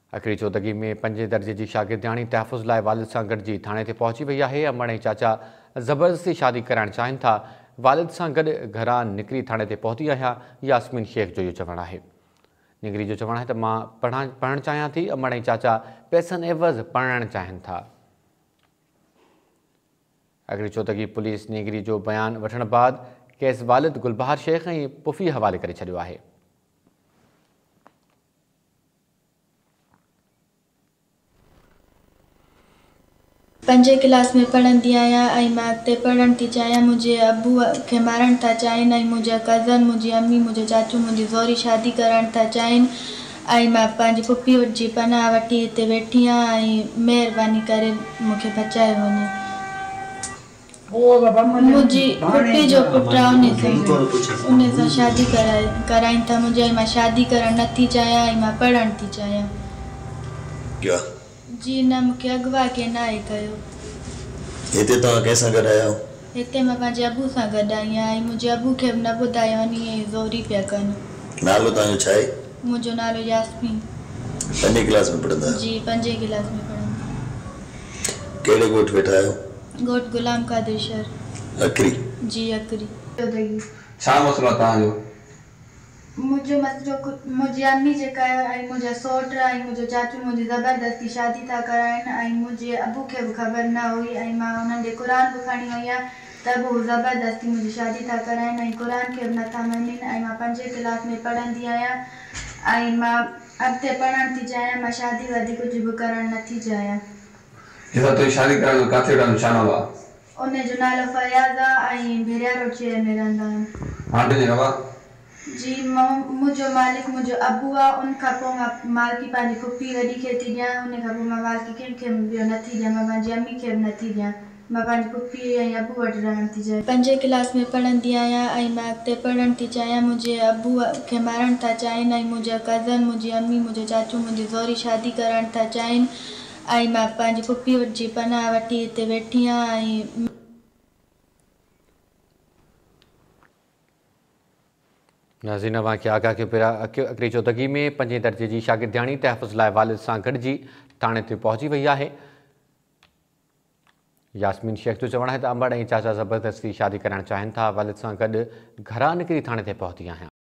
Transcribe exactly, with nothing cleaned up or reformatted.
अखिरी चौदगी में पंजे दर्जे की शागिर्दियाणी तहफ़ुज़ लाइ वालिद सां गॾिजी थाणे ते पहुची वई आहे। अमड़ ऐं चाचा ज़बरदस्ती शादी कराइण चाहिनि था। वालिद सां गॾु घरां निकिरी थाणे ते पहुती आहियां। यास्मीन शेख जो इहो चवणु आहे। निगरी जो चवणु आहे त मां पढ़ा पढ़णु चाहियां थी। अमड़ ऐं चाचा पैसनि एवज़ पढ़णु चाहिनि था। अखिरी चौदगी पुलिस निगरी जो बयान वठण बाद केस वालिद गुलबहार शेख ऐं पुफी हवाले करे छॾियो आहे। पंजे क्लास में पढ़ंदी आहियां ऐं मां अॻिते पढ़णु थी चाहियां। मुंहिंजे अबू खे मारणु था चाहिनि ऐं मुंहिंजा कज़न, मुंहिंजी अम्मी, मुंहिंजो चाचू मुंहिंजी ज़ोरी शादी कराइणु था चाहिनि ऐं मां पंहिंजी पुफी जी पनाह वठी हिते वेठी आहियां ऐं महिरबानी करे मूंखे बचाए वञे। मुंहिंजी पुफी जो पुटु आहे, उन सां उन सां शादी कराए कराइनि था मुंहिंजे ऐं मां शादी करणु नथी चाहियां ऐं मां पढ़णु थी चाहियां। क्या जी न, मूंखे अगवा के ना आहे कयो। हिते तव्हां कंहिंसां गॾु आया आहियो? हिते मां पंहिंजे अबू सां गॾु आई आहियां ऐं मुंहिंजे अबू खे बि न ॿुधायो वञी ज़ोरी पिया कनि। नालो तव्हांजो छा आहे? मुंहिंजो नालो यास्मीन। पंजे क्लास में पढ़ंदा आहियो? जी पंजे क्लास में पढ़ंदा। कहिड़े ॻोठ वेठा आहियो? ॻोठ गुलाम कादिर शहर। अखरी? जी अखरी। छा मसलो आहे तव्हांजो? मुंहिंजो मसलो मुंहिंजी अम्मी जेका आहे ऐं मुंहिंजा सौट ऐं मुंहिंजो चाचू मुंहिंजी ज़बरदस्ती शादी था कराइनि ऐं मुंहिंजे अबू खे बि ख़बर न हुई ऐं मां उन्हनि खे क़ुर बि खणी वई आहियां त बि हू ज़बरदस्ती मुंहिंजी शादी था कराइनि ऐं क़ुर खे बि नथा मञनि ऐं मां पंजे क्लास में पढ़ंदी आहियां ऐं मां अॻिते पढ़णु थी चाहियां। मां शादी वादी कुझु बि करणु नथी चाहियां। तुंहिंजी शादी कराइण किथे रहंदो? छा नालो आहे? उनजो नालो फयाज़ आहे ऐं भेरिया रोड शहर में रहंदा आहिनि। हाणे तुंहिंजी रवा? जी मुंहिंजो मालिक मुंहिंजो अबू आहे। उन खां पोइ मां मालिकी पंहिंजी पुफी वॾी खे थी ॾियां। उन खां पोइ मां मालिकी कंहिंखे बि नथी ॾियां। मां पंहिंजी अम्मी खे बि नथी ॾियां। मां पंहिंजी पुफी ऐं अबू वटि रहणु थी चाहियां। पंजे क्लास में पढ़ंदी आहियां ऐं मां अॻिते पढ़णु थी चाहियां। मुंहिंजे अबू खे मारणु था चाहिनि ऐं मुंहिंजा कज़न, मुंहिंजी अम्मी, मुंहिंजो चाचू मुंहिंजी ज़ोरी शादी कराइणु था चाहिनि ऐं मां पंहिंजी पुफी जी पनाह वठी हिते वेठी आहियां ऐं नाज़रीन वाक़िया आगाह के पिया अखिरी चौदगी में पंजे दर्जे की शागिर्दियाणी तहफ़ुज़ लाइ वालिद सां गॾिजी थाणे ते पहुची वई आहे। यास्मीन शेख जो चवणु आहे त अमड़ ऐं चाचा ज़बरदस्ती शादी कराइण चाहिनि था। वालिद सां गॾु घरां निकिरी थाणे ते पहुती आहियां।